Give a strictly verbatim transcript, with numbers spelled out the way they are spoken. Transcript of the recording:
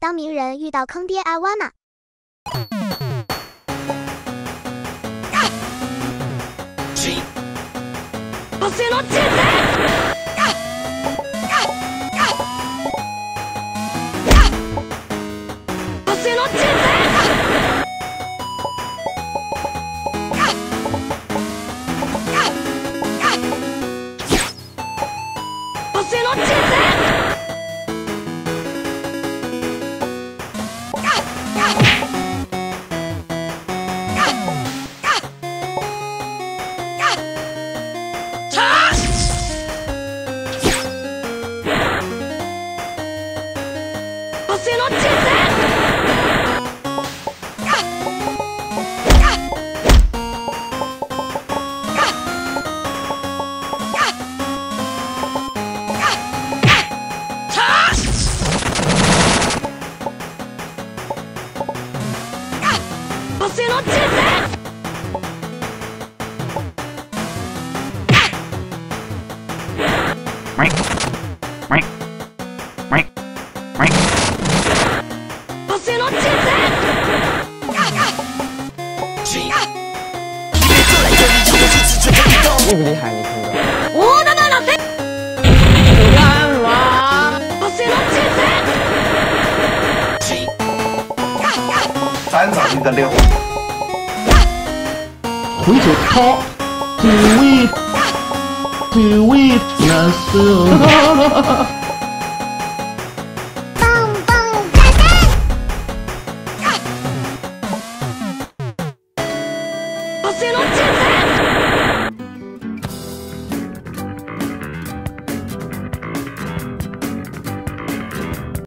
当名人遇到坑爹挨挖嘛。 星の地図。星の地図。星の地図。星の地図。星の地図。星の地図。 厉不厉害？你看着。 大玉の手。 干嘛？ 星の地図。 三上一个六。 回手掏，几位，几位，难色。